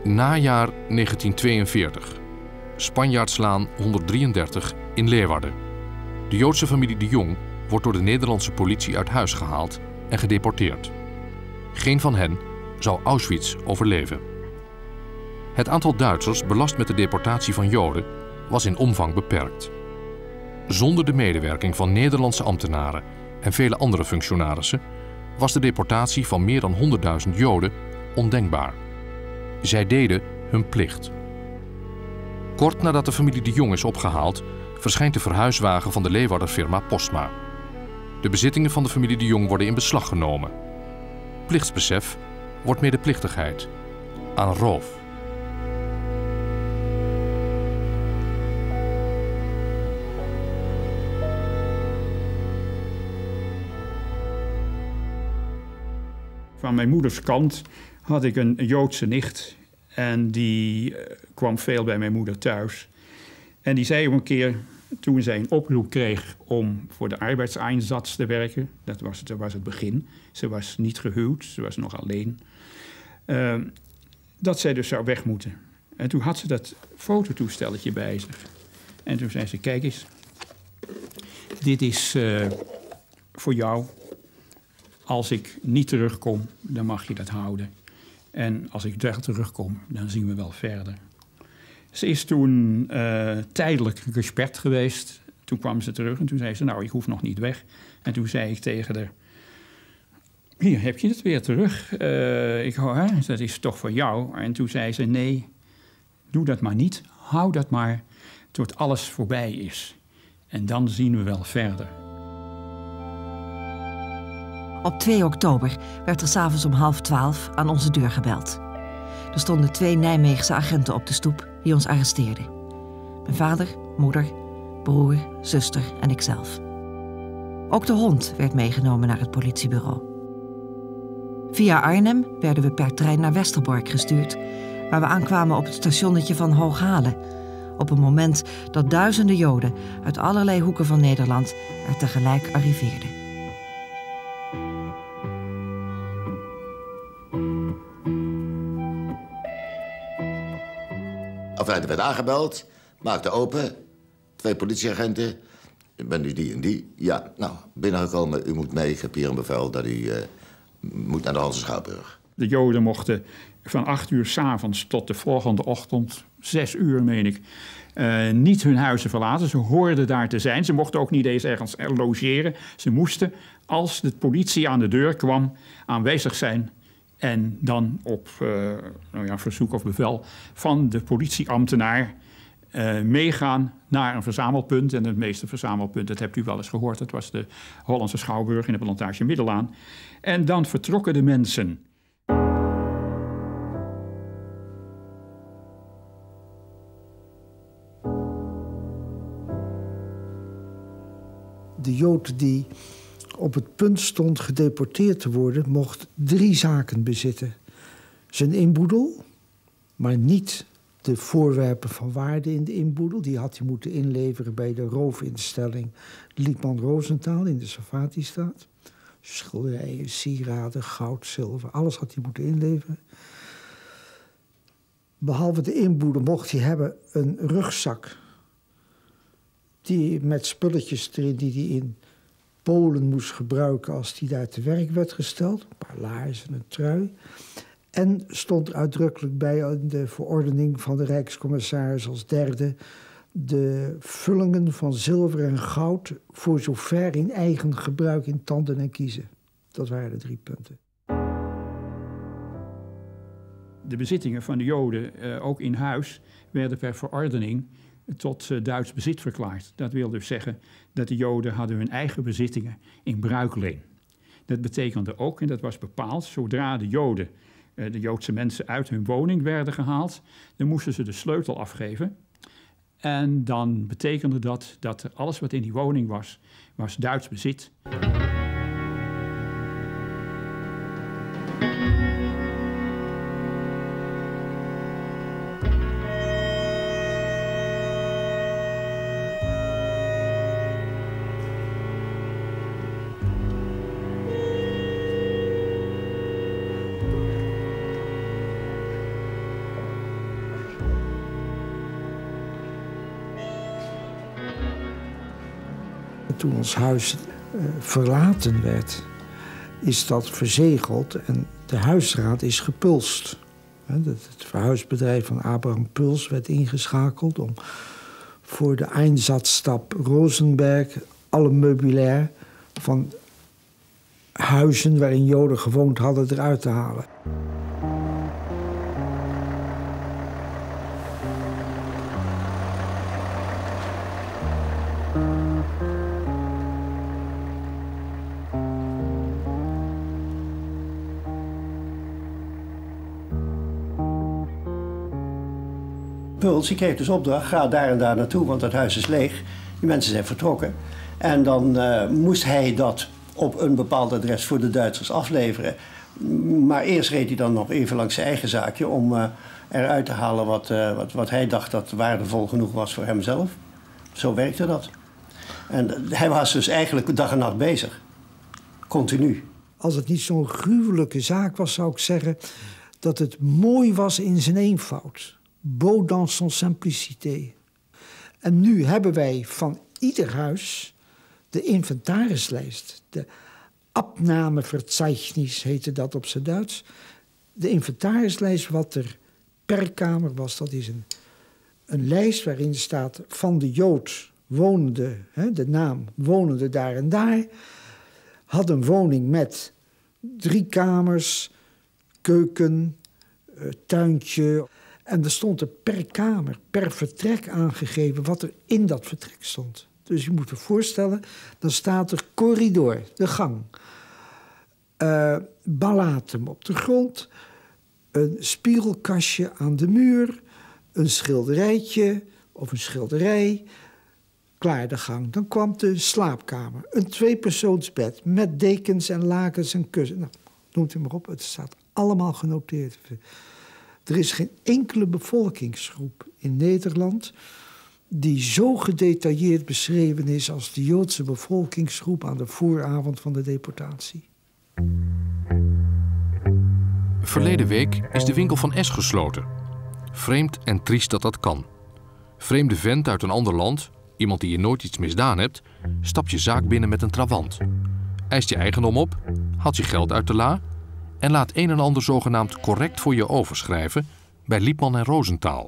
Najaar 1942. Spanjaardslaan 133 in Leeuwarden. De Joodse familie de Jong wordt door de Nederlandse politie uit huis gehaald en gedeporteerd. Geen van hen zou Auschwitz overleven. Het aantal Duitsers belast met de deportatie van Joden was in omvang beperkt. Zonder de medewerking van Nederlandse ambtenaren en vele andere functionarissen was de deportatie van meer dan 100.000 Joden ondenkbaar. Zij deden hun plicht. Kort nadat de familie de Jong is opgehaald, verschijnt de verhuiswagen van de Leeuwarder-firma Postma. De bezittingen van de familie de Jong worden in beslag genomen. Plichtsbesef wordt medeplichtigheid aan roof. Van mijn moeders kant had ik een Joodse nicht en die kwam veel bij mijn moeder thuis. En die zei een keer, toen zij een oproep kreeg om voor de arbeidseinsatz te werken, dat was het begin, ze was niet gehuwd, ze was nog alleen, dat zij dus zou weg moeten. En toen had ze dat fototoestelletje bij zich. En toen zei ze, kijk eens, dit is voor jou. Als ik niet terugkom, dan mag je dat houden. En als ik terugkom, dan zien we wel verder. Ze is toen tijdelijk gesperd geweest. Toen kwam ze terug en toen zei ze, nou, ik hoef nog niet weg. En toen zei ik tegen haar, hier heb je het weer terug. Dat is toch voor jou. En toen zei ze, nee, doe dat maar niet. Hou dat maar tot alles voorbij is. En dan zien we wel verder. Op 2 oktober werd er 's avonds om 11:30 aan onze deur gebeld. Er stonden 2 Nijmeegse agenten op de stoep die ons arresteerden. Mijn vader, moeder, broer, zuster en ikzelf. Ook de hond werd meegenomen naar het politiebureau. Via Arnhem werden we per trein naar Westerbork gestuurd, waar we aankwamen op het stationnetje van Hooghalen, op een moment dat duizenden Joden uit allerlei hoeken van Nederland er tegelijk arriveerden. Er werd aangebeld, maakte open, 2 politieagenten. Ben u die en die? Ja, nou, binnengekomen, u moet mee. Ik heb hier een bevel dat u moet naar de Hanse Schouwburg. De Joden mochten van 8 uur 's avonds tot de volgende ochtend, 6 uur meen ik, niet hun huizen verlaten. Ze hoorden daar te zijn. Ze mochten ook niet eens ergens logeren. Ze moesten, als de politie aan de deur kwam, aanwezig zijn. En dan op verzoek of bevel van de politieambtenaar meegaan naar een verzamelpunt. En het meeste verzamelpunt, dat hebt u wel eens gehoord, dat was de Hollandse Schouwburg in de Plantage Middelaan. En dan vertrokken de mensen. De Jood die op het punt stond gedeporteerd te worden, mocht 3 zaken bezitten. Zijn inboedel, maar niet de voorwerpen van waarde in de inboedel. Die had hij moeten inleveren bij de roofinstelling Liepman Rosenthal in de Savatistraat. Schilderijen, sieraden, goud, zilver, alles had hij moeten inleveren. Behalve de inboedel mocht hij hebben een rugzak die met spulletjes erin die hij in Polen moest gebruiken als hij daar te werk werd gesteld. Een paar laarzen, een trui. En stond er uitdrukkelijk bij in de verordening van de Rijkscommissaris als derde de vullingen van zilver en goud voor zover in eigen gebruik in tanden en kiezen. Dat waren de 3 punten. De bezittingen van de Joden, ook in huis, werden per verordening tot Duits bezit verklaard. Dat wil dus zeggen dat de Joden hadden hun eigen bezittingen in bruikleen. Dat betekende ook, en dat was bepaald, zodra de Joden, de Joodse mensen uit hun woning werden gehaald, dan moesten ze de sleutel afgeven. En dan betekende dat alles wat in die woning was Duits bezit. Toen ons huis verlaten werd, is dat verzegeld en de huisraad is gepulst. Het verhuisbedrijf van Abraham Puls werd ingeschakeld om voor de Einsatzstab Rosenberg alle meubilair van huizen waarin Joden gewoond hadden eruit te halen. Puls, die kreeg dus opdracht, ga daar en daar naartoe, want het huis is leeg. Die mensen zijn vertrokken. En dan moest hij dat op een bepaald adres voor de Duitsers afleveren. Maar eerst reed hij dan nog even langs zijn eigen zaakje om eruit te halen wat hij dacht dat waardevol genoeg was voor hemzelf. Zo werkte dat. En hij was dus eigenlijk dag en nacht bezig. Continu. Als het niet zo'n gruwelijke zaak was, zou ik zeggen dat het mooi was in zijn eenvoud. Beau dans son simplicité. En nu hebben wij van ieder huis de inventarislijst. De Abnahmeverzeichnis heette dat op zijn Duits. De inventarislijst wat er per kamer was. Dat is een lijst waarin staat van de Jood wonende, de naam wonende daar en daar. Had een woning met 3 kamers, keuken, tuintje. En er stond er per kamer, per vertrek aangegeven wat er in dat vertrek stond. Dus je moet je voorstellen, dan staat er corridor, de gang. Ballatum op de grond, een spiegelkastje aan de muur, een schilderijtje of een schilderij. Klaar de gang. Dan kwam de slaapkamer. Een 2-persoonsbed met dekens en lakens en kussen. Nou, noemt u maar op, het staat allemaal genoteerd. Er is geen enkele bevolkingsgroep in Nederland die zo gedetailleerd beschreven is als de Joodse bevolkingsgroep aan de vooravond van de deportatie. Verleden week is de winkel van S gesloten. Vreemd en triest dat dat kan. Vreemde vent uit een ander land, iemand die je nooit iets misdaan hebt, stapt je zaak binnen met een trawant. Eist je eigendom op, haalt je geld uit de la en laat een en ander zogenaamd correct voor je overschrijven bij Liepman en Rosenthal.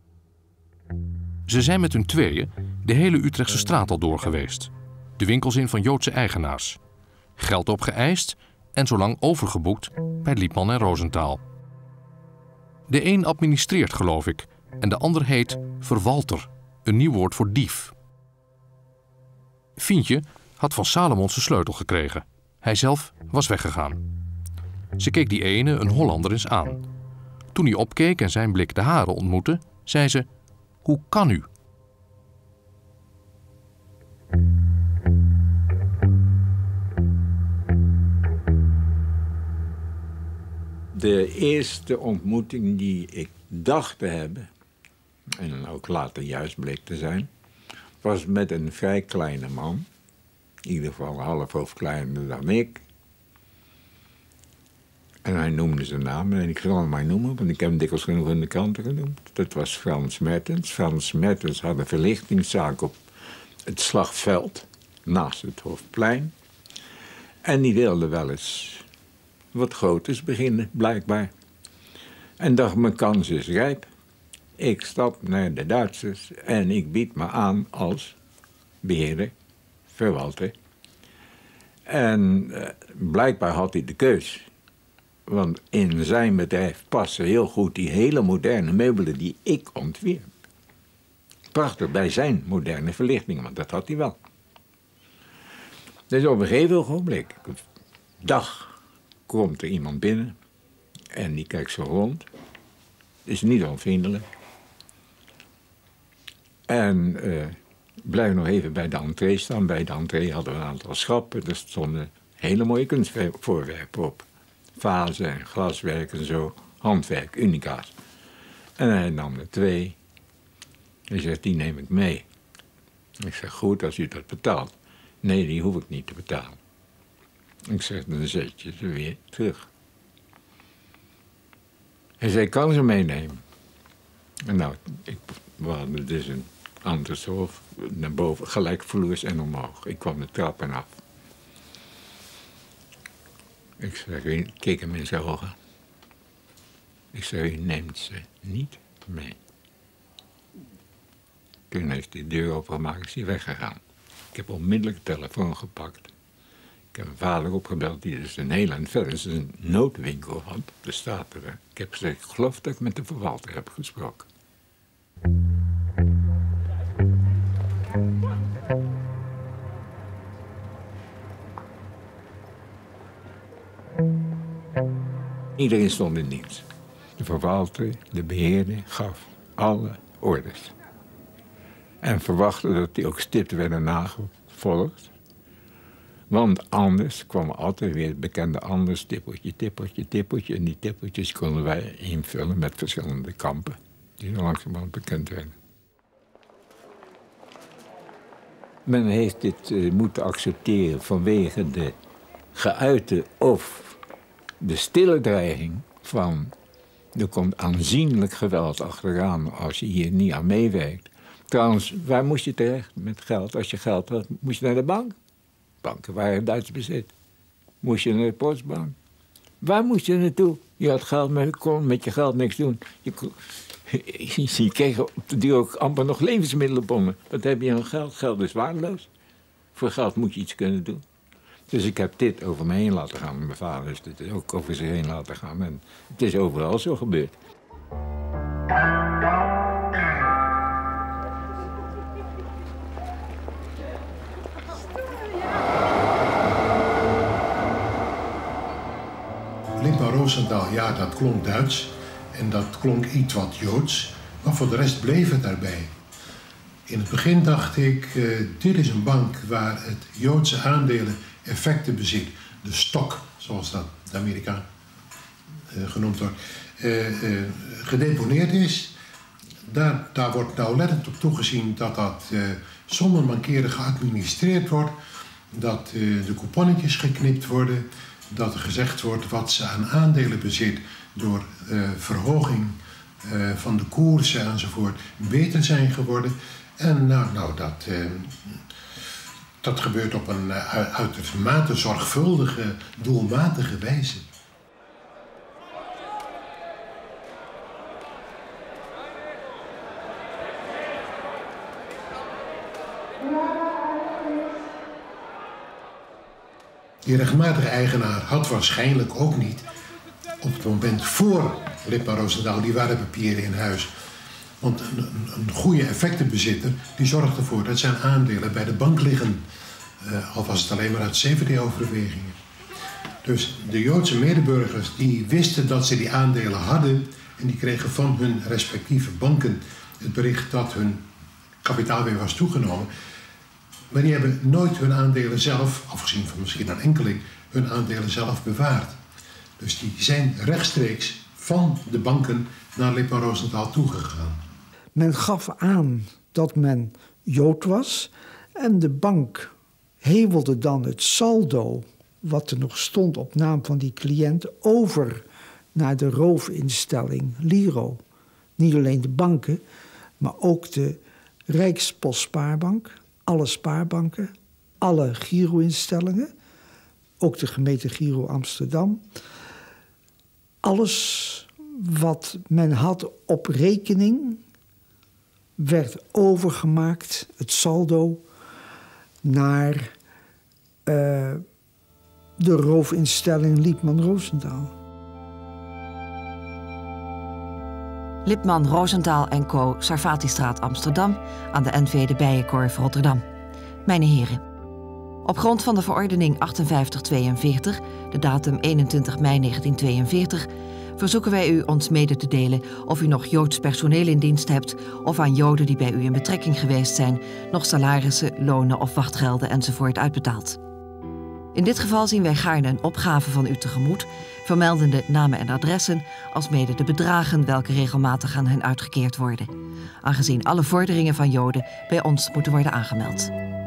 Ze zijn met hun tweeën de hele Utrechtse straat al door geweest. De winkels in van Joodse eigenaars. Geld opgeëist en zolang overgeboekt bij Liepman en Rosenthal. De een administreert, geloof ik, en de ander heet verwalter, een nieuw woord voor dief. Fientje had van Salomon zijn sleutel gekregen. Hij zelf was weggegaan. Ze keek die ene, een Hollander, eens aan. Toen hij opkeek en zijn blik de hare ontmoette, zei ze: "Hoe kan u?" De eerste ontmoeting die ik dacht te hebben, en ook later juist bleek te zijn, was met een vrij kleine man. In ieder geval half hoofd kleiner dan ik. En hij noemde zijn naam en ik zal hem maar noemen, want ik heb hem dikwijls genoeg in de kranten genoemd. Dat was Frans Mertens. Frans Mertens had een verlichtingszaak op het slagveld naast het Hofplein. En die wilde wel eens wat groters beginnen, blijkbaar. En dacht, mijn kans is rijp. Ik stap naar de Duitsers en ik bied me aan als beheerder, verwalter. En blijkbaar had hij de keus. Want in zijn bedrijf passen heel goed die hele moderne meubelen die ik ontwierp. Prachtig bij zijn moderne verlichtingen, want dat had hij wel. Dus op een gegeven ogenblik, dag, komt er iemand binnen en die kijkt zo rond. Is niet onvriendelijk. En blijft nog even bij de entree staan. Bij de entree hadden we een aantal schappen. Er stonden hele mooie kunstvoorwerpen op. Vazen en glaswerk en zo. Handwerk, unica's. En hij nam er 2. Hij zegt, die neem ik mee. Ik zeg, goed, als u dat betaalt. Nee, die hoef ik niet te betalen. Ik zeg, dan zet je ze weer terug. Hij zei, ik kan ze meenemen. En nou, we hadden dus een Andershof, naar boven, gelijkvloers en omhoog. Ik kwam de trappen af. Ik zei, ik keek hem in zijn ogen. Ik zei, u neemt ze niet mee. Toen heeft hij de deur opengemaakt en is hij weggegaan. Ik heb onmiddellijk de telefoon gepakt. Ik heb mijn vader opgebeld, die dus een heel eind verder een noodwinkel had op de Staten. Ik heb gezegd, ik geloof dat ik met de verwalter heb gesproken. Iedereen stond in dienst. De verwalter, de beheerder, gaf alle orders. En verwachtte dat die ook stipt werden nagevolgd. Want anders kwam altijd weer het bekende anders tippeltje, tippeltje, tippeltje. En die tippeltjes konden wij invullen met verschillende kampen. Die zo langzamerhand bekend werden. Men heeft dit moeten accepteren vanwege de geuite of de stille dreiging van... er komt aanzienlijk geweld achteraan als je hier niet aan meewerkt. Trouwens, waar moest je terecht met geld? Als je geld had, moest je naar de bank. Banken waren Duits bezit. Moest je naar de postbank. Waar moest je naartoe? Je had geld, maar je kon met je geld niks doen. Je kreeg op de duur ook amper nog levensmiddelenbonnen. Wat heb je aan geld? Geld is waardeloos. Voor geld moet je iets kunnen doen. Dus ik heb dit over me heen laten gaan. Mijn vader heeft dit ook over zich heen laten gaan. En het is overal zo gebeurd. Lippmann Rosenthal, ja, dat klonk Duits en dat klonk iets wat Joods, maar voor de rest bleef het daarbij. In het begin dacht ik, dit is een bank waar het Joodse aandelen effecten bezit. De stok, zoals dat de Amerikaan genoemd wordt, gedeponeerd is. Daar wordt nauwlettend op toegezien dat dat zonder mankeren geadministreerd wordt, dat de couponnetjes geknipt worden, dat er gezegd wordt wat ze aan aandelen bezit door verhoging van de koersen enzovoort beter zijn geworden. En dat gebeurt op een uitermate zorgvuldige, doelmatige wijze. Die rechtmatige eigenaar had waarschijnlijk ook niet op het moment voor Lippmann Rosenthal die waardepapieren in huis. Want een goede effectenbezitter die zorgt ervoor dat zijn aandelen bij de bank liggen. Al was het alleen maar uit CVD-overwegingen. Dus de Joodse medeburgers die wisten dat ze die aandelen hadden en die kregen van hun respectieve banken het bericht dat hun kapitaal weer was toegenomen. Maar die hebben nooit hun aandelen zelf, afgezien van misschien een enkeling, hun aandelen zelf bewaard. Dus die zijn rechtstreeks van de banken naar Lippmann Rosenthal toegegaan. Men gaf aan dat men Jood was en de bank hevelde dan het saldo wat er nog stond op naam van die cliënt over naar de roofinstelling Liro. Niet alleen de banken, maar ook de Rijkspostspaarbank, alle spaarbanken, alle Giro-instellingen, ook de gemeente Giro Amsterdam. Alles wat men had op rekening werd overgemaakt, het saldo, naar de roofinstelling Lippmann Rosenthal. Lippmann Rosenthal & Co. Sarfatistraat Amsterdam aan de NV de Bijenkorf Rotterdam. Mijn heren, op grond van de verordening 5842, de datum 21 mei 1942... verzoeken wij u ons mede te delen of u nog Joods personeel in dienst hebt of aan Joden die bij u in betrekking geweest zijn nog salarissen, lonen of wachtgelden enzovoort uitbetaalt. In dit geval zien wij gaarne een opgave van u tegemoet, vermeldende namen en adressen, alsmede de bedragen welke regelmatig aan hen uitgekeerd worden, aangezien alle vorderingen van Joden bij ons moeten worden aangemeld.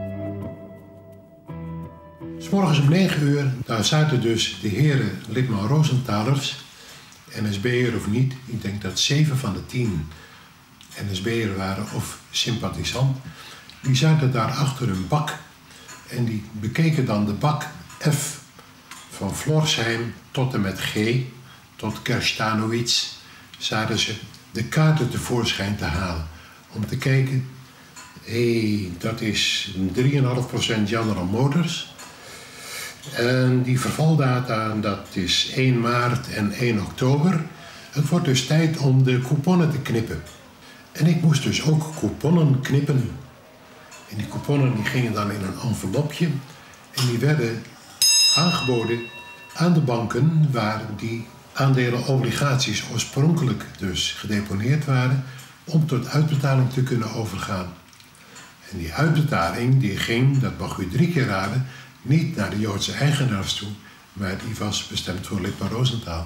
's Morgens om 9 uur, daar zaten dus de heren Lippmann Rosenthalers, NSB'er of niet, ik denk dat 7 van de 10 NSB'er waren of sympathisant, die zaten daar achter een bak en die bekeken dan de bak F van Florsheim tot en met G, tot Kerstanowitz, zaten ze de kaarten tevoorschijn te halen om te kijken, dat is 3,5% General Motors. En die vervaldata, dat is 1 maart en 1 oktober. Het wordt dus tijd om de couponnen te knippen. En ik moest dus ook couponnen knippen. En die couponnen die gingen dan in een envelopje. En die werden aangeboden aan de banken waar die aandelen obligaties oorspronkelijk dus gedeponeerd waren, om tot uitbetaling te kunnen overgaan. En die uitbetaling die ging, dat mag u 3 keer raden, niet naar de Joodse eigenaars toe, maar die was bestemd voor Lippmann Rosenthal.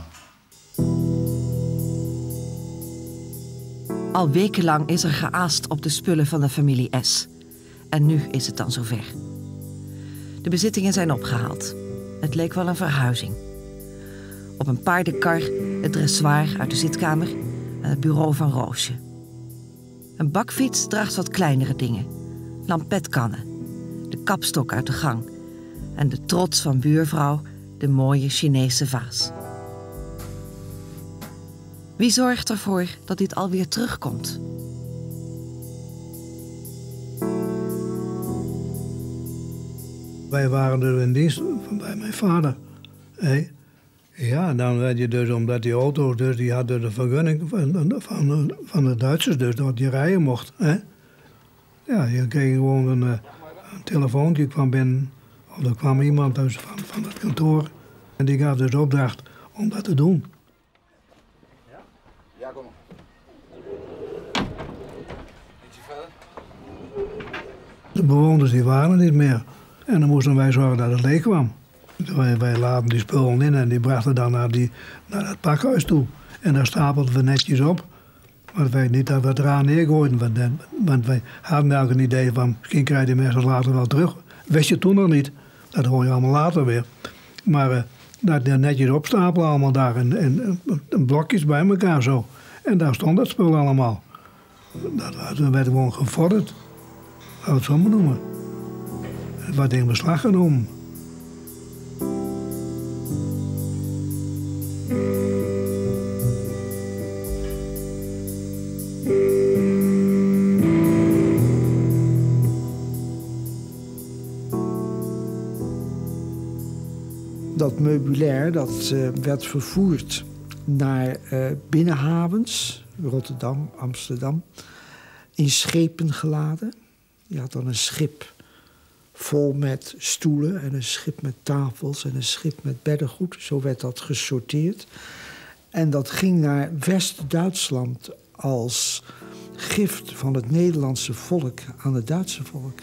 Al wekenlang is er geaast op de spullen van de familie S. En nu is het dan zover. De bezittingen zijn opgehaald. Het leek wel een verhuizing. Op een paardenkar het dressoir uit de zitkamer en het bureau van Roosje. Een bakfiets draagt wat kleinere dingen. Lampetkannen, de kapstok uit de gang en de trots van buurvrouw, de mooie Chinese vaas. Wie zorgt ervoor dat dit alweer terugkomt? Wij waren er in dienst bij mijn vader. Ja, dan werd je dus, omdat die auto's, dus, die hadden de vergunning van de Duitsers, dus dat je rijden mocht. Ja, je kreeg gewoon een telefoontje, kwam binnen, of er kwam iemand dus van het kantoor. En die gaf dus opdracht om dat te doen. Ja, kom maar. Ietsje verder. De bewoners die waren niet meer. En dan moesten wij zorgen dat het leeg kwam. Wij laten die spullen in en die brachten dan naar het pakhuis toe. En daar stapelden we netjes op. Want wij niet dat we het eraan neergooiden. Want wij hadden elk een idee van, misschien krijg je mensen later wel terug. Wist je toen nog niet. Dat hoor je allemaal later weer. Maar dat netjes opstapelen allemaal daar. En blokjes bij elkaar zo. En daar stond dat spul allemaal. Dat werd gewoon gevorderd. Laten we het zo maar noemen. Het werd in beslag genomen. Dat meubilair dat, werd vervoerd naar binnenhavens, Rotterdam, Amsterdam, in schepen geladen. Je had dan een schip vol met stoelen en een schip met tafels en een schip met beddengoed. Zo werd dat gesorteerd. En dat ging naar West-Duitsland als gift van het Nederlandse volk aan het Duitse volk.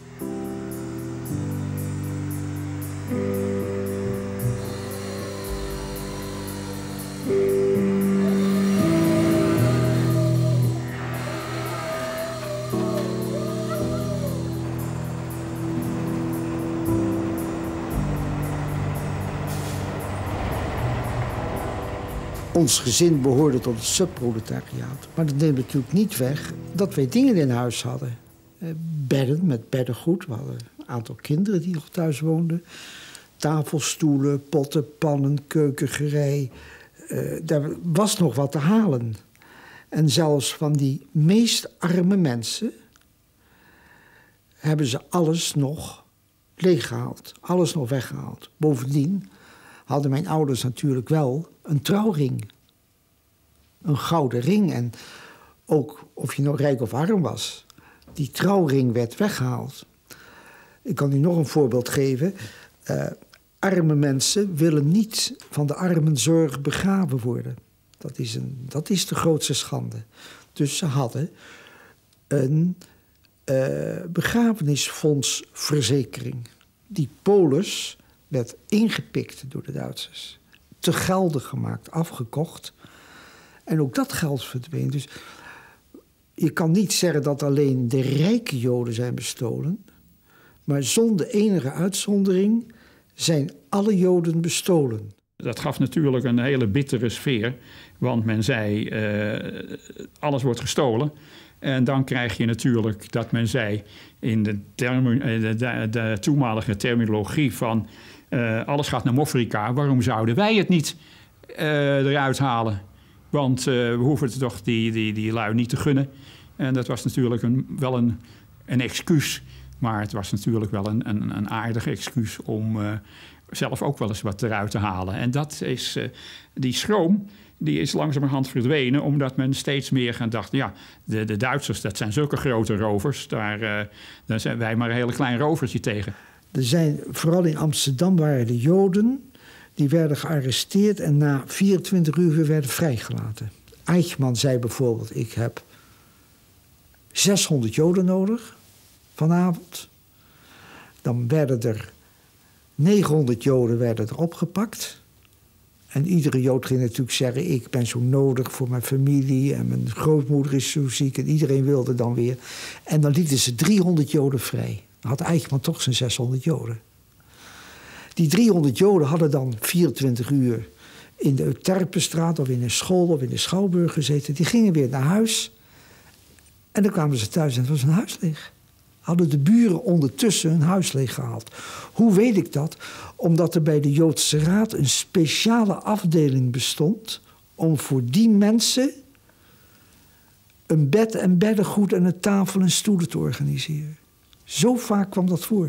Ons gezin behoorde tot het subproletariaat. Maar dat neemt natuurlijk niet weg dat wij dingen in huis hadden. Bedden met beddengoed. We hadden een aantal kinderen die nog thuis woonden. Tafelstoelen, potten, pannen, keukengerei. Daar was nog wat te halen. En zelfs van die meest arme mensen hebben ze alles nog leeggehaald. Alles nog weggehaald. Bovendien hadden mijn ouders natuurlijk wel een trouwring. Een gouden ring. En ook of je nou rijk of arm was, die trouwring werd weggehaald. Ik kan u nog een voorbeeld geven. Arme mensen willen niet van de armenzorg begraven worden. Dat is de grootste schande. Dus ze hadden een begrafenisfondsverzekering. Die polis werd ingepikt door de Duitsers. Te geldig gemaakt, afgekocht. En ook dat geld verdween. Dus je kan niet zeggen dat alleen de rijke Joden zijn bestolen. Maar zonder enige uitzondering zijn alle Joden bestolen. Dat gaf natuurlijk een hele bittere sfeer. Want men zei, alles wordt gestolen. En dan krijg je natuurlijk dat men zei in de toenmalige terminologie van... alles gaat naar Mofrika, waarom zouden wij het niet eruit halen? Want we hoeven het toch die lui niet te gunnen. En dat was natuurlijk wel een excuus. Maar het was natuurlijk wel een aardig excuus om zelf ook wel eens wat eruit te halen. En dat is die schroom... Die is langzamerhand verdwenen, omdat men steeds meer gaan dachten... ja, de Duitsers, dat zijn zulke grote rovers. Daar zijn wij maar een hele klein rovertje tegen. Er zijn, vooral in Amsterdam waren de Joden... die werden gearresteerd en na 24 uur weer werden vrijgelaten. Eichmann zei bijvoorbeeld, ik heb 600 Joden nodig vanavond. Dan werden er 900 Joden werden er opgepakt... En iedere Jood ging natuurlijk zeggen... ik ben zo nodig voor mijn familie... en mijn grootmoeder is zo ziek... en iedereen wilde dan weer. En dan lieten ze 300 Joden vrij. Dan had Eichmann toch zijn 600 Joden. Die 300 Joden hadden dan 24 uur... in de Euterpenstraat of in een school of in de Schouwburg gezeten. Die gingen weer naar huis. En dan kwamen ze thuis en het was hun huis leeg. Hadden de buren ondertussen hun huis leeggehaald. Hoe weet ik dat? Omdat er bij de Joodse Raad een speciale afdeling bestond... om voor die mensen een bed en beddengoed en een tafel en stoelen te organiseren. Zo vaak kwam dat voor.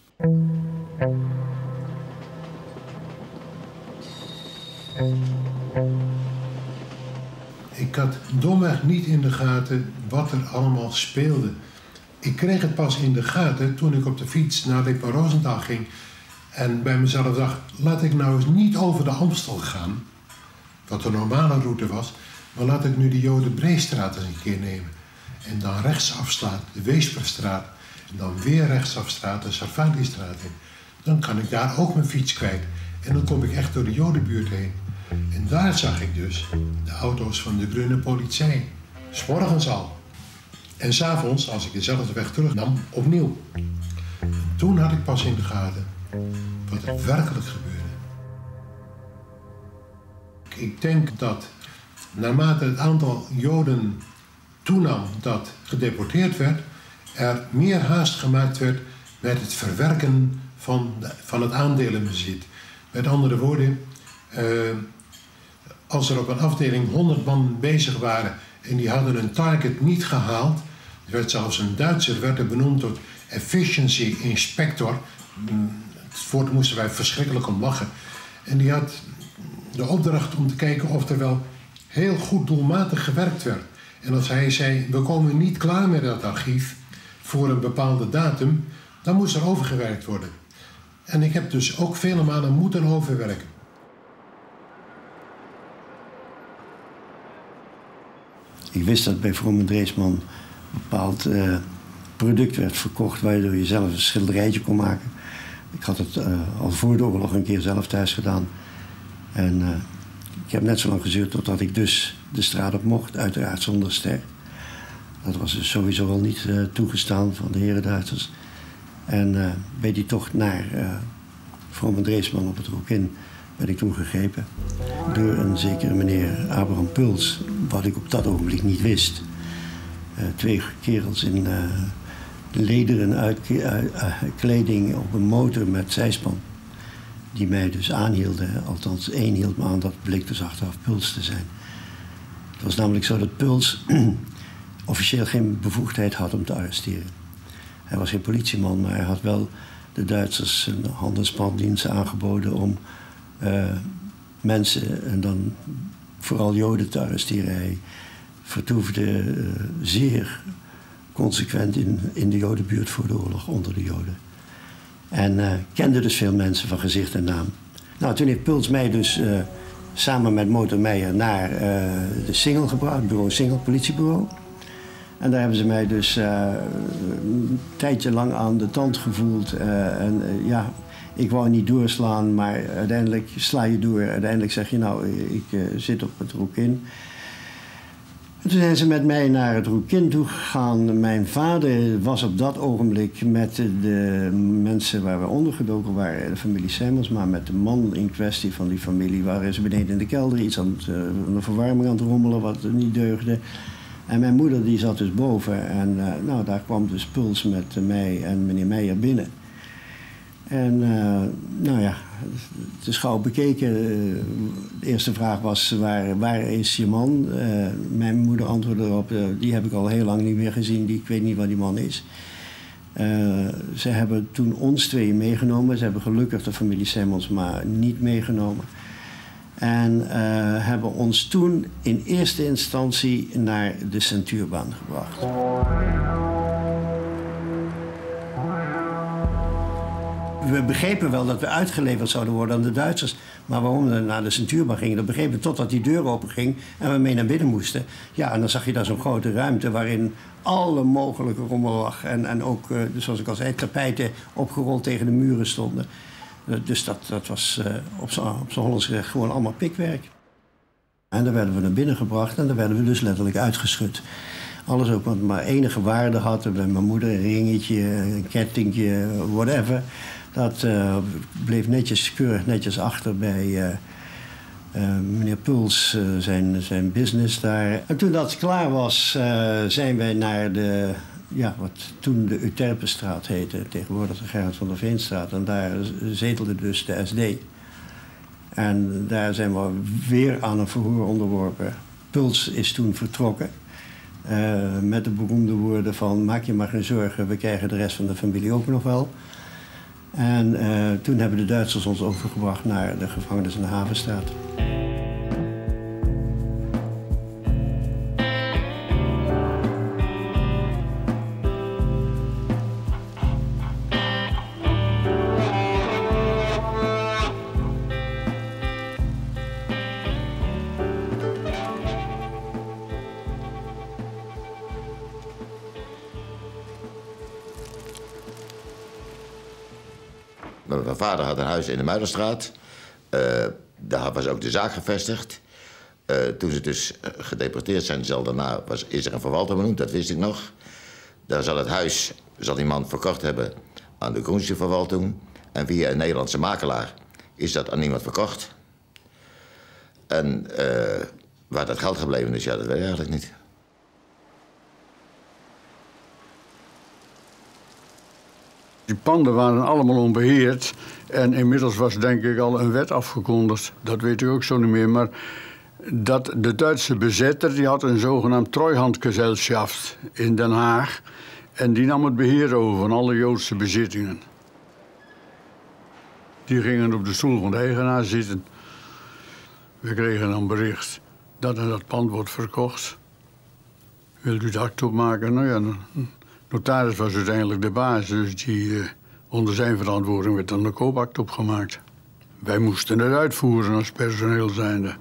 Ik had domweg niet in de gaten wat er allemaal speelde. Ik kreeg het pas in de gaten toen ik op de fiets naar Lipa Rosenthal ging... en bij mezelf dacht, laat ik nou eens niet over de Amstel gaan... wat de normale route was... maar laat ik nu de Jodenbreestraat eens een keer nemen. En dan rechtsafslaan, de Weesperstraat... en dan weer rechtsafstraat, de Sarfatistraat in. Dan kan ik daar ook mijn fiets kwijt. En dan kom ik echt door de Jodenbuurt heen. En daar zag ik dus de auto's van de Groene Politie. 's morgens al. En 's avonds, als ik dezelfde weg terugnam, opnieuw. Toen had ik pas in de gaten wat er werkelijk gebeurde. Ik denk dat naarmate het aantal Joden toenam dat gedeporteerd werd, er meer haast gemaakt werd met het verwerken van het aandelenbezit. Met andere woorden, als er op een afdeling 100 man bezig waren en die hadden een target niet gehaald, er werd zelfs een Duitser benoemd tot efficiency inspector. Het woord moesten wij verschrikkelijk om lachen. En die had de opdracht om te kijken of er wel heel goed doelmatig gewerkt werd. En als hij zei, we komen niet klaar met dat archief voor een bepaalde datum, dan moest er overgewerkt worden. En ik heb dus ook vele malen moeten overwerken. Ik wist dat bij Vroom en Dreesman een bepaald product werd verkocht waardoor je zelf een schilderijtje kon maken. Ik had het al voor de oorlog een keer zelf thuis gedaan. En ik heb net zo lang gezeurd totdat ik dus de straat op mocht, uiteraard zonder ster. Dat was dus sowieso al niet toegestaan van de heren Duitsers. En bij die tocht naar Vroom en Dreesman op het Rokin ben ik toen gegrepen door een zekere meneer Abraham Puls, wat ik op dat ogenblik niet wist. 2 kerels in lederen kleding op een motor met zijspan, die mij dus aanhielden. Althans, één hield me aan, dat bleek dus achteraf Puls te zijn. Het was namelijk zo dat Puls officieel geen bevoegdheid had om te arresteren. Hij was geen politieman, maar hij had wel de Duitsers een handspandienst aangeboden om mensen, en dan vooral Joden, te arresteren. Hij vertoefde zeer consequent in de Jodenbuurt voor de oorlog, onder de Joden. En kende dus veel mensen van gezicht en naam. Nou, toen heeft Puls mij dus samen met Motor Meijer naar de Singel gebracht, bureau Singel, politiebureau. En daar hebben ze mij dus een tijdje lang aan de tand gevoeld. Ja, ik wou niet doorslaan, maar uiteindelijk sla je door. Uiteindelijk zeg je, nou, ik zit op het Rokin. En toen zijn ze met mij naar het Roekin toe gegaan. Mijn vader was op dat ogenblik met de mensen waar we ondergedoken waren, de familie Semmels, maar met de man in kwestie van die familie waren ze beneden in de kelder iets aan de verwarming aan het rommelen wat niet deugde. En mijn moeder die zat dus boven en nou, daar kwam dus Puls met mij en meneer Meijer binnen. En nou ja, het is gauw bekeken. De eerste vraag was, waar is je man? Mijn moeder antwoordde erop, die heb ik al heel lang niet meer gezien, ik weet niet waar die man is. Ze hebben toen ons tweeën meegenomen. Ze hebben gelukkig de familie Semmels maar niet meegenomen. En hebben ons toen in eerste instantie naar de Centuurbaan gebracht. We begrepen wel dat we uitgeleverd zouden worden aan de Duitsers. Maar waarom we naar de Centuurbaan gingen, dat begrepen we totdat die deur open ging en we mee naar binnen moesten. Ja, en dan zag je daar zo'n grote ruimte waarin alle mogelijke rommel lag. En ook, dus zoals ik al zei, tapijten opgerold tegen de muren stonden. Dus dat was op z'n Hollands gezegd gewoon allemaal pikwerk. En daar werden we naar binnen gebracht en daar werden we dus letterlijk uitgeschud. Alles ook wat maar enige waarde had. Bij mijn moeder een ringetje, een kettingje, whatever. Dat bleef keurig netjes achter bij meneer Puls, zijn business daar. En toen dat klaar was, zijn wij naar wat toen de Euterpenstraat heette, tegenwoordig de Gerrit van der Veenstraat. En daar zetelde dus de SD. En daar zijn we weer aan een verhoor onderworpen. Puls is toen vertrokken. Met de beroemde woorden van, maak je maar geen zorgen, we krijgen de rest van de familie ook nog wel. En toen hebben de Duitsers ons overgebracht naar de gevangenis in de Havenstraat. Mijn vader had een huis in de Muiderstraat. Daar was ook de zaak gevestigd. Toen ze dus gedeporteerd zijn, daarna is er een verwalter benoemd, dat wist ik nog. Daar zal het huis, zal die man verkocht hebben aan de Grundstückverwaltung. En via een Nederlandse makelaar is dat aan niemand verkocht. En waar dat geld gebleven is, ja, dat weet ik eigenlijk niet. Die panden waren allemaal onbeheerd en inmiddels was denk ik al een wet afgekondigd. Dat weet u ook zo niet meer, maar dat de Duitse bezetter die had een zogenaamd Treuhandgesellschaft in Den Haag en die nam het beheer over van alle Joodse bezittingen. Die gingen op de stoel van de eigenaar zitten. We kregen dan bericht dat er dat pand wordt verkocht. Wilt u het akte opmaken? Nou ja, de notaris was uiteindelijk de baas, dus die onder zijn verantwoording werd dan de koopakte opgemaakt. Wij moesten het uitvoeren als personeel zijnde.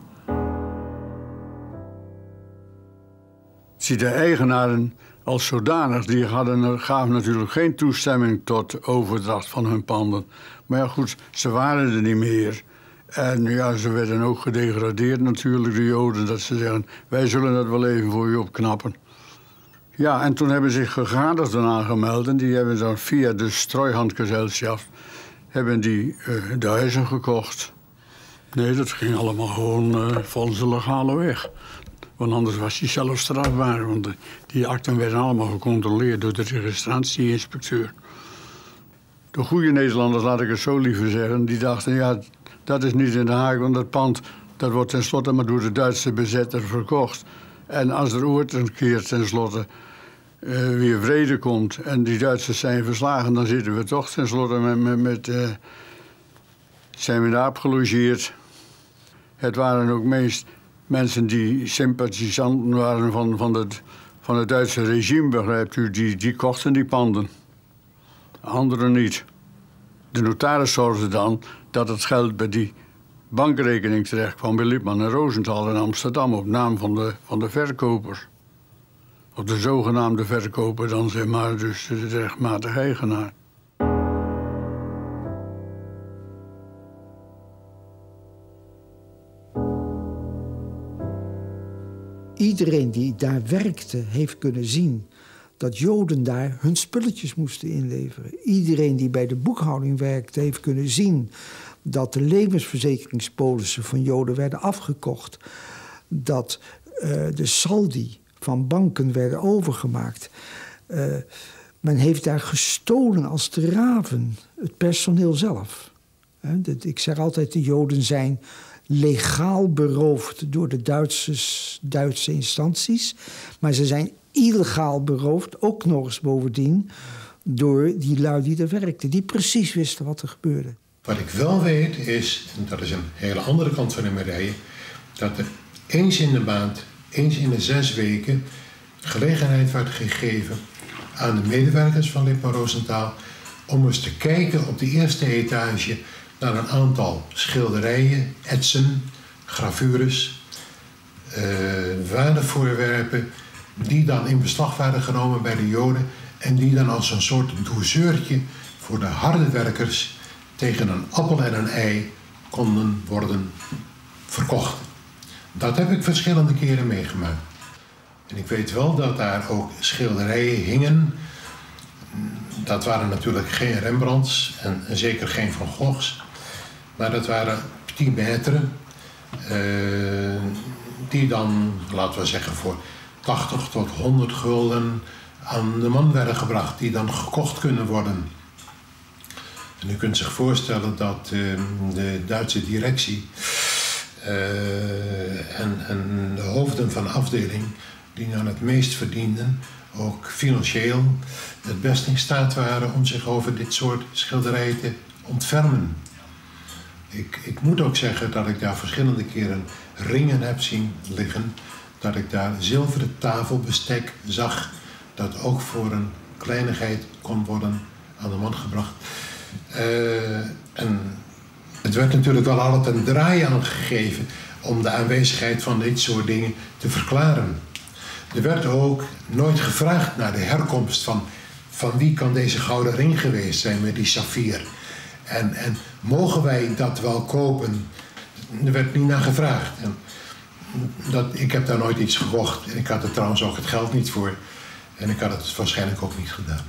Zie, de eigenaren als zodanig, die gaven natuurlijk geen toestemming tot overdracht van hun panden. Maar ja goed, ze waren er niet meer. En ja, ze werden ook gedegradeerd natuurlijk, de Joden, dat ze zeggen, wij zullen dat wel even voor u opknappen. Ja, en toen hebben zich gegadigden aangemeld en die hebben dan via de Streuhandgesellschaft hebben die de huizen gekocht. Nee, dat ging allemaal gewoon volgens de legale weg. Want anders was hij zelf strafbaar, want die akten werden allemaal gecontroleerd door de registratieinspecteur. De goede Nederlanders, laat ik het zo liever zeggen, die dachten, ja, dat is niet in Den Haag, want dat pand dat wordt tenslotte maar door de Duitse bezetter verkocht. En als er ooit een keer tenslotte weer vrede komt en die Duitsers zijn verslagen, dan zitten we toch tenslotte zijn we daar gelogeerd. Het waren ook meest mensen die sympathisanten waren van het Duitse regime, begrijpt u, die kochten die panden. Anderen niet. De notaris zorgde dan dat het geld bij die bankrekening terecht kwam bij Lippmann en Rosenthal in Amsterdam op naam van de verkoper. Of de zogenaamde verkoper dan, zeg maar, dus de rechtmatige eigenaar. iedereen die daar werkte heeft kunnen zien dat Joden daar hun spulletjes moesten inleveren. Iedereen die bij de boekhouding werkte heeft kunnen zien dat de levensverzekeringspolissen van Joden werden afgekocht. Dat de saldi van banken werden overgemaakt. Men heeft daar gestolen als de raven, het personeel zelf. Ik zeg altijd, de Joden zijn legaal beroofd door de Duitse instanties. Maar ze zijn illegaal beroofd, ook nog eens bovendien, door die lui die er werkten. Die precies wisten wat er gebeurde. Wat ik wel weet is, en dat is een hele andere kant van de medaille, dat er eens in de maand, eens in de 6 weken, gelegenheid werd gegeven aan de medewerkers van Lippmann Rosenthal om eens te kijken op de eerste etage naar een aantal schilderijen, etsen, gravures, waardevoorwerpen die dan in beslag waren genomen bij de Joden en die dan als een soort douzeurtje voor de harde werkers tegen een appel en een ei konden worden verkocht. Dat heb ik verschillende keren meegemaakt. En ik weet wel dat daar ook schilderijen hingen. Dat waren natuurlijk geen Rembrandts en zeker geen Van Goghs. Maar dat waren petit maîtres die dan, laten we zeggen, voor 80 tot 100 gulden aan de man werden gebracht. Die dan gekocht kunnen worden. En u kunt zich voorstellen dat de Duitse directie en de hoofden van de afdeling die nou het meest verdienden, ook financieel het best in staat waren om zich over dit soort schilderijen te ontfermen. Ik moet ook zeggen dat ik daar verschillende keren ringen heb zien liggen, dat ik daar zilveren tafelbestek zag, dat ook voor een kleinigheid kon worden aan de man gebracht. En het werd natuurlijk wel altijd een draai aan gegeven om de aanwezigheid van dit soort dingen te verklaren. Er werd ook nooit gevraagd naar de herkomst van wie kan deze gouden ring geweest zijn met die saffier. En mogen wij dat wel kopen? Er werd niet naar gevraagd. En ik heb daar nooit iets gekocht. En ik had er trouwens ook het geld niet voor. En ik had het waarschijnlijk ook niet gedaan.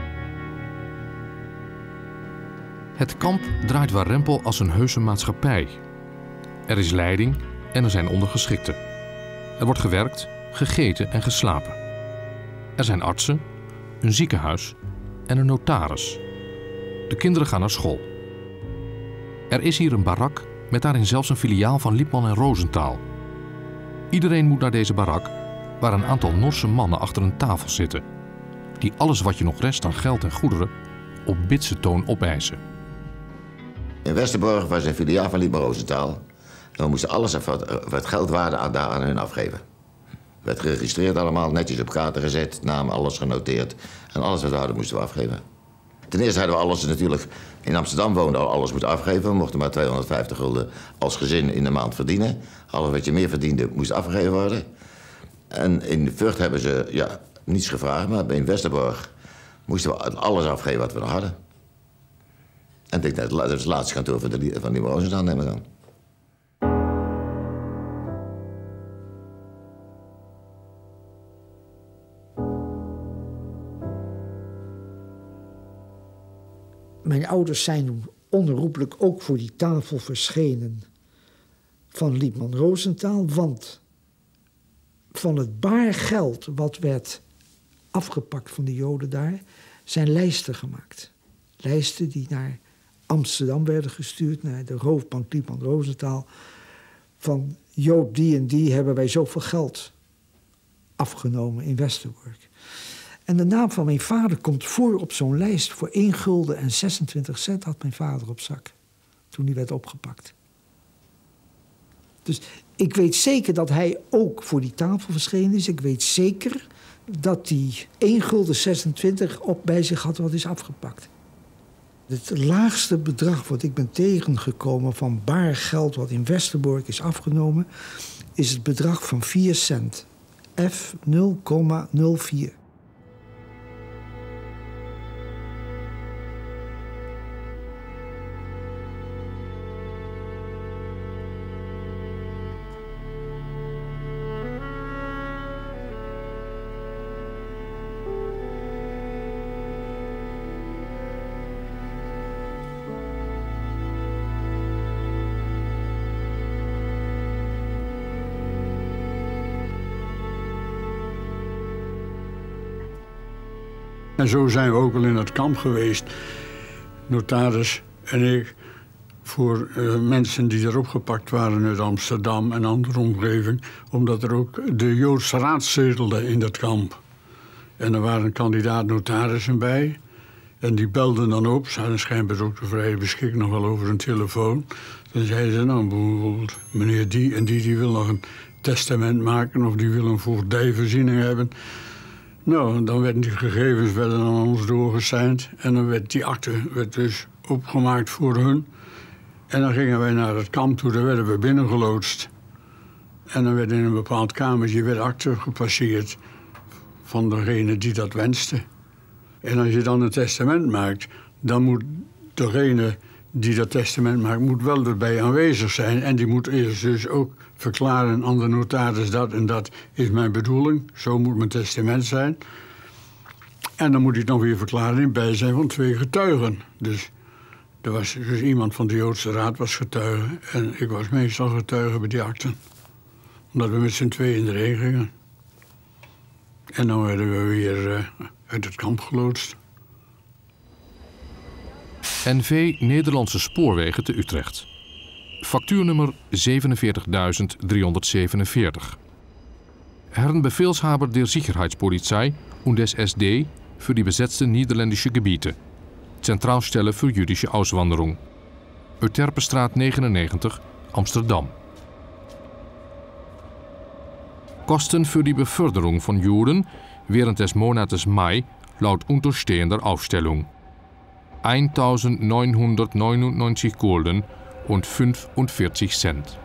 Het kamp draait Warempel als een heuse maatschappij. Er is leiding en er zijn ondergeschikten. Er wordt gewerkt, gegeten en geslapen. Er zijn artsen, een ziekenhuis en een notaris. De kinderen gaan naar school. Er is hier een barak met daarin zelfs een filiaal van Lippmann en Rosenthal. Iedereen moet naar deze barak, waar een aantal Norse mannen achter een tafel zitten, die alles wat je nog rest aan geld en goederen op bitse toon opeisen. In Westerbork was een filiaal van Lippmann Rosenthal. En we moesten alles wat geldwaarde daar aan hun afgeven. Werd geregistreerd allemaal, netjes op kaarten gezet, namen, alles genoteerd. En alles wat we hadden moesten we afgeven. Ten eerste hadden we alles natuurlijk, in Amsterdam woonden, alles moeten afgeven. We mochten maar 250 gulden als gezin in de maand verdienen. Alles wat je meer verdiende moest afgegeven worden. En in Vught hebben ze niets gevraagd, maar in Westerbork moesten we alles afgeven wat we nog hadden. En ik denk dat is het laatste kantoor van Lippmann Rosenthal, neem ik aan. Mijn ouders zijn onherroepelijk ook voor die tafel verschenen van Lippmann Rosenthal, want van het baar geld wat werd afgepakt van de Joden daar, zijn lijsten gemaakt. Lijsten die naar Amsterdam werden gestuurd, naar de roofbank Lippmann Rosenthal. Van Jood die en die hebben wij zoveel geld afgenomen in Westerbork. En de naam van mijn vader komt voor op zo'n lijst. Voor 1 gulden en 26 cent had mijn vader op zak. Toen hij werd opgepakt. Dus ik weet zeker dat hij ook voor die tafel verschenen is. Ik weet zeker dat hij 1 gulden 26 op bij zich had wat is afgepakt. Het laagste bedrag wat ik ben tegengekomen van baar geld wat in Westerbork is afgenomen, is het bedrag van 4 cent. F 0,04. En zo zijn we ook al in het kamp geweest, notaris en ik, voor mensen die er opgepakt waren uit Amsterdam en andere omgeving, omdat er ook de Joodse Raad zetelde in dat kamp. En er waren kandidaat-notarissen bij. En die belden dan op. Ze hadden schijnbaar ook de vrije beschikking nog wel over een telefoon. Dan zeiden ze, nou bijvoorbeeld, meneer die en die wil nog een testament maken of die wil een voogdijvoorziening hebben. Nou, dan werden die gegevens aan ons doorgeseind. En dan werd die akte dus opgemaakt voor hun. En dan gingen wij naar het kamp toe, daar werden we binnengeloodst. En dan werd in een bepaald kamertje akte gepasseerd van degene die dat wenste. En als je dan een testament maakt, dan moet degene die dat testament maakt, moet wel erbij aanwezig zijn. En die moet eerst dus ook verklaren aan de notaris dat en dat is mijn bedoeling. Zo moet mijn testament zijn. En dan moet hij het nog weer verklaren in bijzijn van 2 getuigen. Dus er was dus iemand van de Joodse Raad was getuige. En ik was meestal getuige bij die akten. Omdat we met z'n tweeën erheen gingen. En dan werden we weer uit het kamp geloodst. NV Nederlandse Spoorwegen te Utrecht. Factuurnummer 47.347. Herren Befehlshaber der Sicherheitspolizei und des SD für die besetzten niederländische Gebiete. Zentraalstelle für jüdische Auswanderung. Euterpenstraat 99, Amsterdam. Kosten für die Beförderung von Juden während des Monates Mai laut unterstehender Aufstellung. 1.999 Gulden und 45 cent.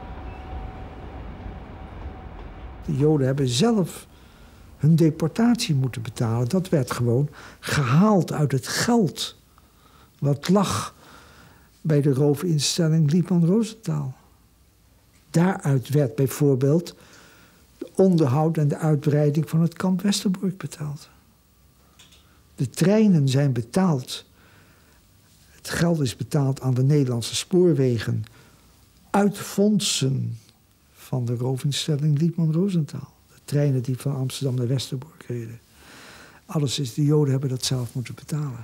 De Joden hebben zelf hun deportatie moeten betalen. Dat werd gewoon gehaald uit het geld wat lag bij de roofinstelling Liebman Rosenthal. Daaruit werd bijvoorbeeld de onderhoud en de uitbreiding van het kamp Westerbork betaald. De treinen zijn betaald. Het geld is betaald aan de Nederlandse spoorwegen uit fondsen van de roofinstelling Liebman Rosenthal. De treinen die van Amsterdam naar Westerbork reden. Alles is, de Joden hebben dat zelf moeten betalen.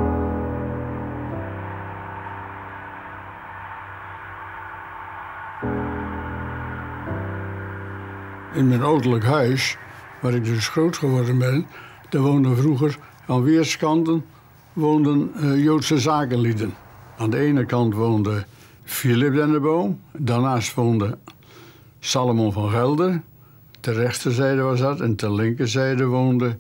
In mijn ouderlijk huis, waar ik dus groot geworden ben, daar woonden vroeger aan weerskanten Joodse zakenlieden. Aan de ene kant woonde Philip Denneboom, daarnaast woonde Salomon van Gelder. Ter rechterzijde was dat en ter linkerzijde woonde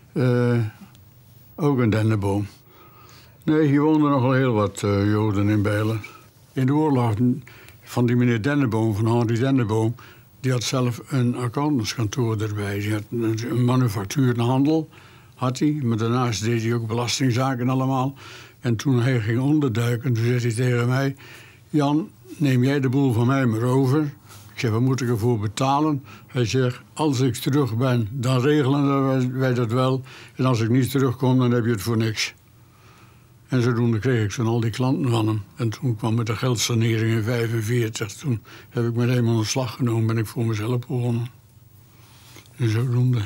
ook een Denneboom. Nee, hier woonden nogal heel wat Joden in Bijlen. In de oorlog van die meneer Denneboom, van Henri Denneboom, die had zelf een accountantskantoor erbij. Die had een manufactuur en handel, had hij. Maar daarnaast deed hij ook belastingzaken allemaal. En toen hij ging onderduiken, toen zei hij tegen mij: Jan, neem jij de boel van mij maar over. Ik zei, wat moet ik ervoor betalen? Hij zegt, als ik terug ben, dan regelen wij dat wel. En als ik niet terugkom, dan heb je het voor niks. En zodoende kreeg ik zo'n al die klanten van hem. En toen kwam met de geldsanering in 1945. Toen heb ik met eenmaal een slag genomen, ben ik voor mezelf begonnen. En zodoende.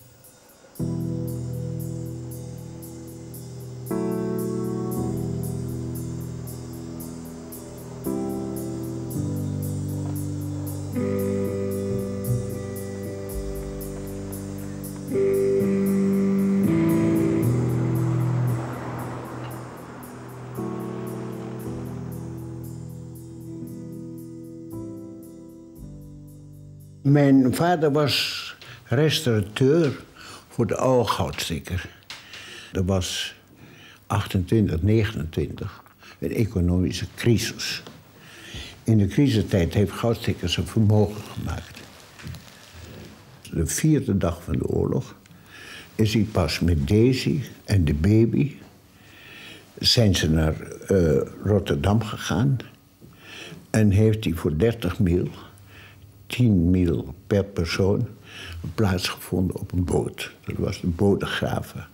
Mijn vader was restaurateur voor de oude goudstikker. Dat was 28, 29, een economische crisis. In de crisistijd heeft goudstikker zijn vermogen gemaakt. De 4e dag van de oorlog is hij pas met Daisy en de baby zijn ze naar Rotterdam gegaan en heeft hij voor 30 mil, 10 mil per persoon, een plaats gevonden op een boot. Dat was de Bodegraven.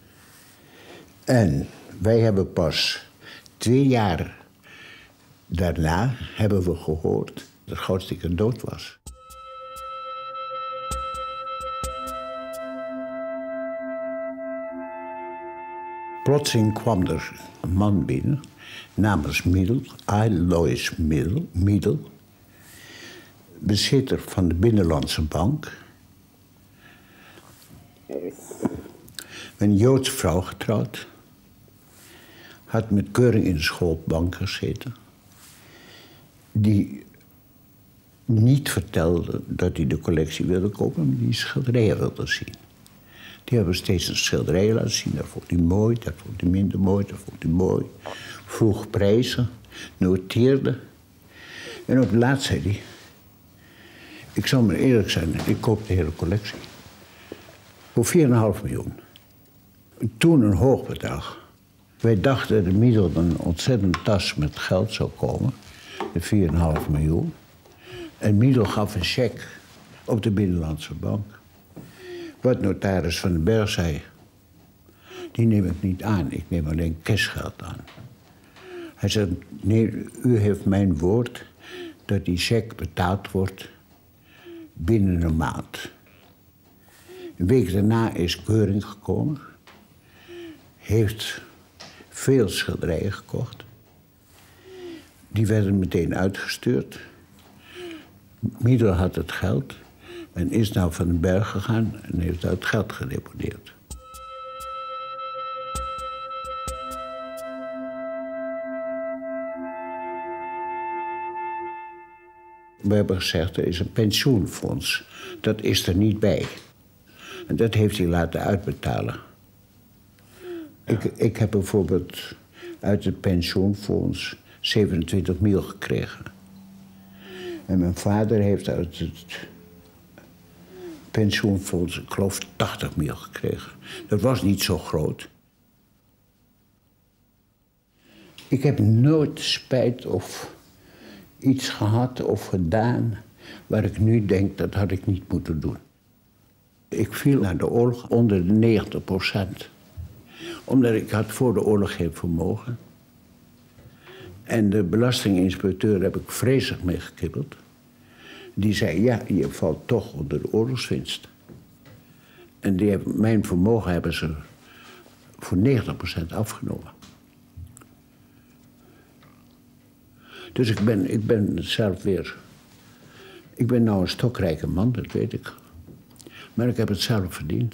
En wij hebben pas 2 jaar daarna hebben we gehoord dat goudstikker dood was. Plotseling kwam er een man binnen, namens Alois Miedel, bezitter van de Binnenlandse Bank. Een Joodse vrouw getrouwd. Had met Göring in de schoolbank gezeten. Die niet vertelde dat hij de collectie wilde kopen, maar die schilderijen wilde zien. Die hebben steeds een schilderij laten zien. Dat vond hij mooi, dat vond hij minder mooi, dat vond hij mooi. Vroeg prijzen, noteerde. En op het laatst zei hij... Ik zal maar eerlijk zijn, ik koop de hele collectie. Voor 4,5 miljoen. Toen een hoog bedrag. Wij dachten dat er Miedel een ontzettend tas met geld zou komen. De 4,5 miljoen. En Miedel gaf een cheque op de Binnenlandse Bank. Wat notaris Van den Berg zei... Die neem ik niet aan, ik neem alleen cashgeld aan. Hij zei, nee, u heeft mijn woord... dat die cheque betaald wordt binnen een maand. Een week daarna is Göring gekomen. Heeft veel schilderijen gekocht. Die werden meteen uitgestuurd. Miedel had het geld en is naar Van den Berg gegaan en heeft het geld gedeponeerd. We hebben gezegd, er is een pensioenfonds. Dat is er niet bij. En dat heeft hij laten uitbetalen. Ja. Ik heb bijvoorbeeld uit het pensioenfonds 27 mil gekregen. En mijn vader heeft uit het pensioenfonds, ik geloof, 80 mil gekregen. Dat was niet zo groot. Ik heb nooit spijt of iets gehad of gedaan waar ik nu denk, dat had ik niet moeten doen. Ik viel na de oorlog onder de 90%. Omdat ik had voor de oorlog geen vermogen. En de belastinginspecteur heb ik vreselijk mee gekibbeld. Die zei, ja, je valt toch onder de oorlogswinst. En mijn vermogen hebben ze voor 90% afgenomen. Dus ik ben zelf weer... Ik ben nou een stokrijke man, dat weet ik. Maar ik heb het zelf verdiend.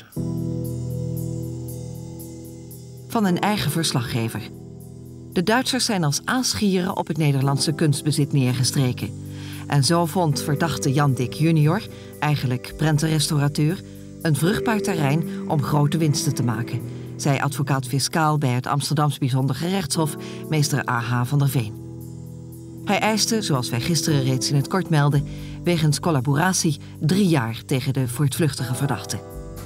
Van een eigen verslaggever. De Duitsers zijn als aasgieren op het Nederlandse kunstbezit neergestreken. En zo vond verdachte Jan Dik junior, eigenlijk prentenrestaurateur, een vruchtbaar terrein om grote winsten te maken, zei advocaat-fiscaal bij het Amsterdams Bijzonder Gerechtshof, meester A.H. van der Veen. Hij eiste, zoals wij gisteren reeds in het kort meldden, wegens collaboratie 3 jaar tegen de voortvluchtige verdachte.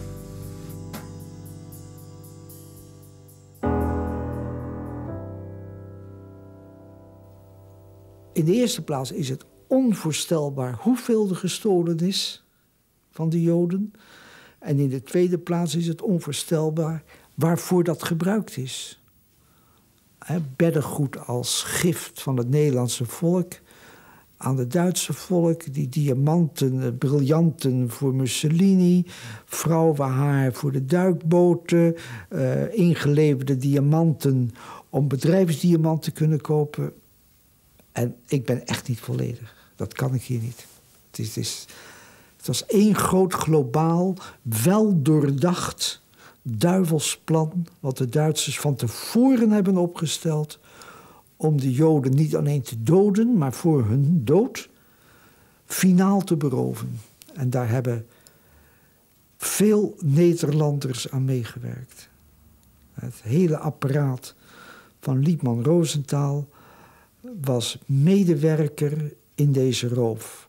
In de eerste plaats is het onvoorstelbaar hoeveel er gestolen is van de Joden. En in de tweede plaats is het onvoorstelbaar waarvoor dat gebruikt is. Beddengoed als gift van het Nederlandse volk aan het Duitse volk. Die diamanten, briljanten voor Mussolini. Vrouwenhaar voor de duikboten. Ingeleverde diamanten om bedrijfsdiamanten te kunnen kopen. En ik ben echt niet volledig. Dat kan ik hier niet. Het was één groot globaal, wel doordacht duivelsplan wat de Duitsers van tevoren hebben opgesteld om de Joden niet alleen te doden, maar voor hun dood finaal te beroven. En daar hebben veel Nederlanders aan meegewerkt. Het hele apparaat van Liebman Rosenthal was medewerker in deze roof.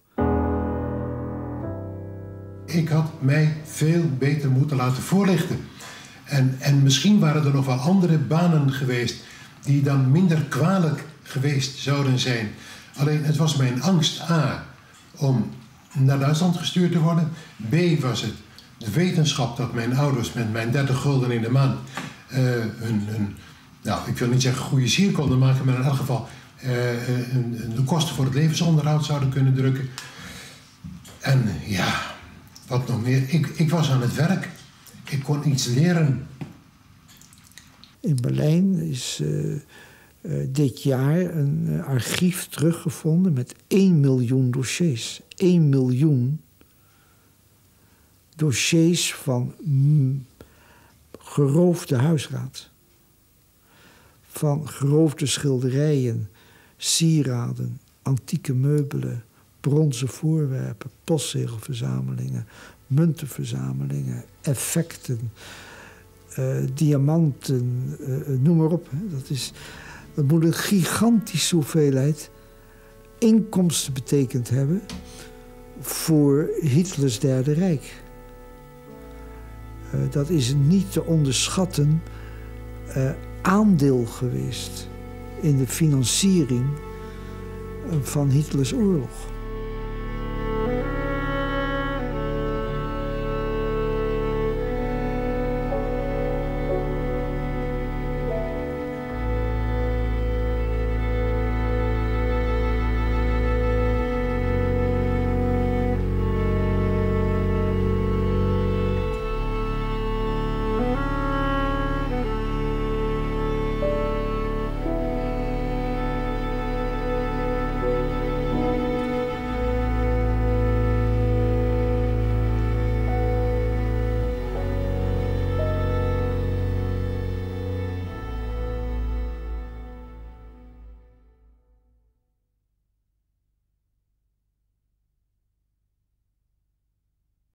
Ik had mij veel beter moeten laten voorlichten. En misschien waren er nog wel andere banen geweest die dan minder kwalijk geweest zouden zijn. Alleen het was mijn angst A, om naar Duitsland gestuurd te worden. B was het de wetenschap dat mijn ouders met mijn 30 gulden in de maand nou, ik wil niet zeggen goede sier konden maken, maar in elk geval de kosten voor het levensonderhoud zouden kunnen drukken. En ja, wat nog meer. Ik was aan het werk. Ik kon iets leren. In Berlijn is dit jaar een archief teruggevonden met 1 miljoen dossiers. 1 miljoen dossiers van geroofde huisraad. Van geroofde schilderijen, sieraden, antieke meubelen, bronzen voorwerpen, postzegelverzamelingen, muntenverzamelingen, effecten, diamanten, noem maar op. Dat moet een gigantische hoeveelheid inkomsten betekend hebben voor Hitlers Derde Rijk. Dat is niet te onderschatten aandeel geweest in de financiering van Hitlers oorlog.